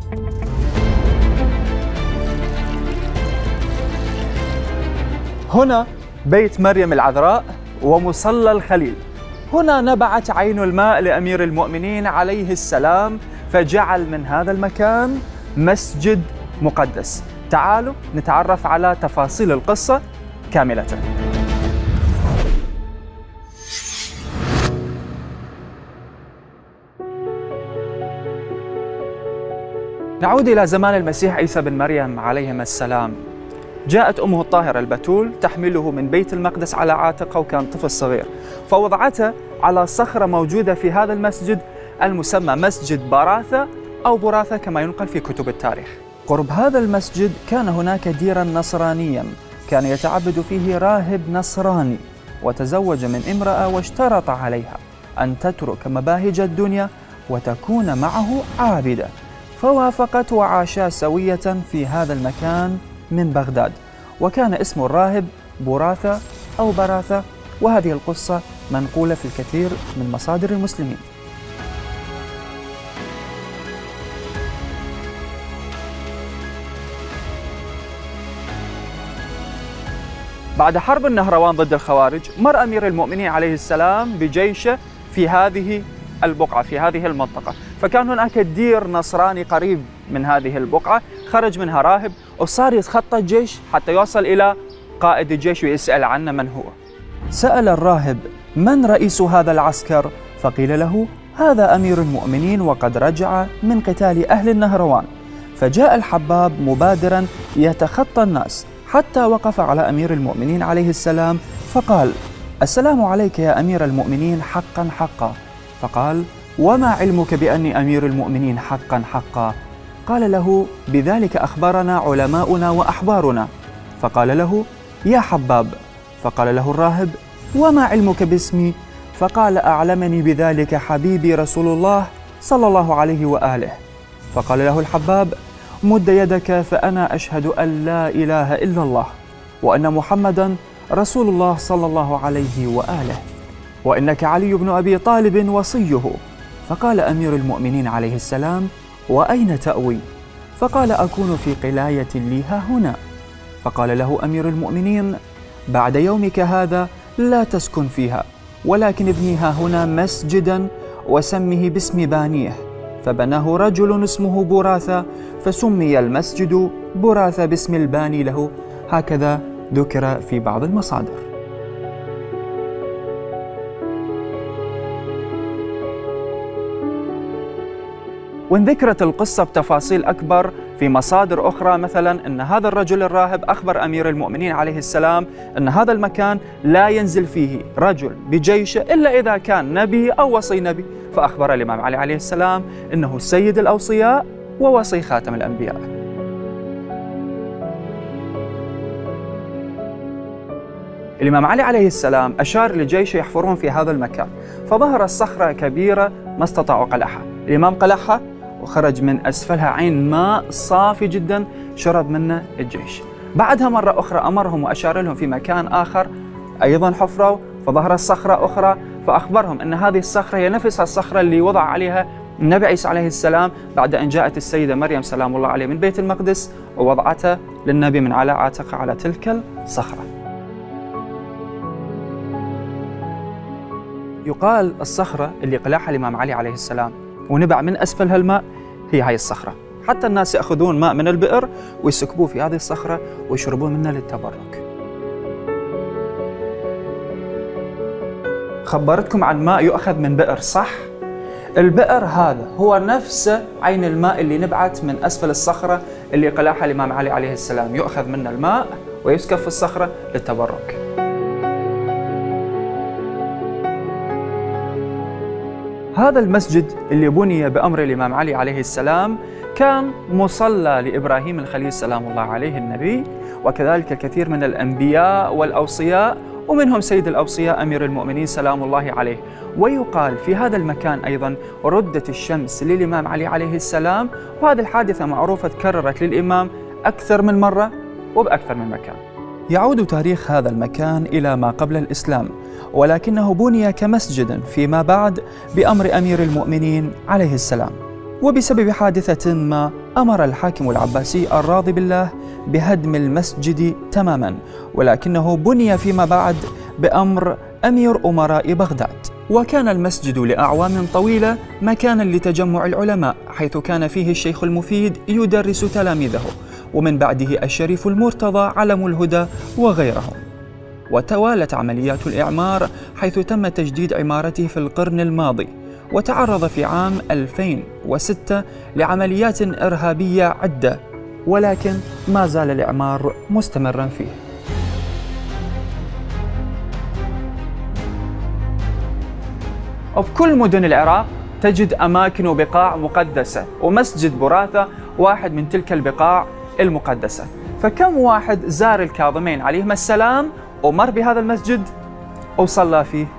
هنا بيت مريم العذراء ومصلى الخليل. هنا نبعت عين الماء لأمير المؤمنين عليه السلام، فجعل من هذا المكان مسجد مقدس. تعالوا نتعرف على تفاصيل القصة كاملة. نعود إلى زمان المسيح عيسى بن مريم عليهما السلام. جاءت أمه الطاهرة البتول تحمله من بيت المقدس على عاتقها، وكان طفل صغير، فوضعته على صخرة موجودة في هذا المسجد المسمى مسجد براثة أو براثة كما ينقل في كتب التاريخ. قرب هذا المسجد كان هناك ديرا نصرانيا كان يتعبد فيه راهب نصراني، وتزوج من امرأة واشترط عليها أن تترك مباهج الدنيا وتكون معه عابدة، فوافقت وعاشا سوية في هذا المكان من بغداد، وكان اسم الراهب براثة أو براثة، وهذه القصة منقولة في الكثير من مصادر المسلمين. بعد حرب النهروان ضد الخوارج مر أمير المؤمنين عليه السلام بجيشه في هذه البقعة، في هذه المنطقة، فكان هناك دير نصراني قريب من هذه البقعة، خرج منها راهب وصار يتخطى الجيش حتى يوصل إلى قائد الجيش ويسأل عنه من هو. سأل الراهب: من رئيس هذا العسكر؟ فقيل له: هذا أمير المؤمنين وقد رجع من قتال أهل النهروان. فجاء الحباب مبادرا يتخطى الناس حتى وقف على أمير المؤمنين عليه السلام فقال: السلام عليك يا أمير المؤمنين حقا حقا. فقال: وما علمك بأني أمير المؤمنين حقا حقا؟ قال له: بذلك أخبرنا علماؤنا وأحبارنا. فقال له: يا حباب. فقال له الراهب: وما علمك باسمي؟ فقال: أعلمني بذلك حبيبي رسول الله صلى الله عليه وآله. فقال له الحباب: مد يدك فأنا أشهد أن لا إله إلا الله وأن محمدا رسول الله صلى الله عليه وآله، وإنك علي بن أبي طالب وصيه. فقال أمير المؤمنين عليه السلام: وأين تأوي؟ فقال: أكون في قلاية لي ها هنا. فقال له أمير المؤمنين: بعد يومك هذا لا تسكن فيها، ولكن ابني ها هنا مسجدا وسمه باسم بانيه. فبناه رجل اسمه براثة، فسمي المسجد براثة باسم الباني له، هكذا ذكر في بعض المصادر. وإن ذكرت القصة بتفاصيل أكبر في مصادر أخرى، مثلا أن هذا الرجل الراهب أخبر أمير المؤمنين عليه السلام أن هذا المكان لا ينزل فيه رجل بجيشه إلا إذا كان نبي أو وصي نبي، فأخبر الإمام علي عليه السلام أنه سيد الأوصياء ووصي خاتم الأنبياء. الإمام علي عليه السلام أشار لجيشه يحفرون في هذا المكان، فظهر الصخرة كبيرة ما استطاعوا قلعها. الإمام قلعها وخرج من أسفلها عين ماء صافي جدا شرب منه الجيش. بعدها مرة أخرى أمرهم وأشار لهم في مكان آخر أيضا حفروا، فظهرت صخرة أخرى، فأخبرهم أن هذه الصخرة هي نفس الصخرة اللي وضع عليها النبي عيسى عليه السلام بعد أن جاءت السيدة مريم سلام الله عليه من بيت المقدس ووضعته للنبي من على عاتقه على تلك الصخرة. يقال الصخرة اللي قلعها الإمام علي عليه السلام ونبع من أسفلها الماء هي هاي الصخرة، حتى الناس يأخذون ماء من البئر ويسكبوه في هذه الصخرة ويشربون منها للتبرك. خبرتكم عن ماء يؤخذ من بئر، صح؟ البئر هذا هو نفس عين الماء اللي نبعت من أسفل الصخرة اللي قلعها الإمام علي عليه السلام، يؤخذ منها الماء ويسكب في الصخرة للتبرك. هذا المسجد اللي بني بأمر الإمام علي عليه السلام كان مصلى لإبراهيم الخليل سلام الله عليه النبي، وكذلك الكثير من الأنبياء والأوصياء، ومنهم سيد الأوصياء أمير المؤمنين سلام الله عليه. ويقال في هذا المكان أيضا ردت الشمس للإمام علي عليه السلام، وهذه الحادثة معروفة تكررت للإمام أكثر من مرة وبأكثر من مكان. يعود تاريخ هذا المكان إلى ما قبل الإسلام، ولكنه بني كمسجد فيما بعد بأمر أمير المؤمنين عليه السلام، وبسبب حادثة ما أمر الحاكم العباسي الراضي بالله بهدم المسجد تماما، ولكنه بني فيما بعد بأمر أمير أمراء بغداد. وكان المسجد لأعوام طويلة مكانا لتجمع العلماء، حيث كان فيه الشيخ المفيد يدرس تلاميذه، ومن بعده الشريف المرتضى علم الهدى وغيرهم. وتوالت عمليات الإعمار، حيث تم تجديد عمارته في القرن الماضي، وتعرض في عام 2006 لعمليات إرهابية عدة، ولكن ما زال الإعمار مستمرا فيه. وبكل مدن العراق تجد أماكن وبقاع مقدسة، ومسجد براثة واحد من تلك البقاع المقدسة. فكم واحد زار الكاظمين عليهما السلام ومر بهذا المسجد وصلى فيه؟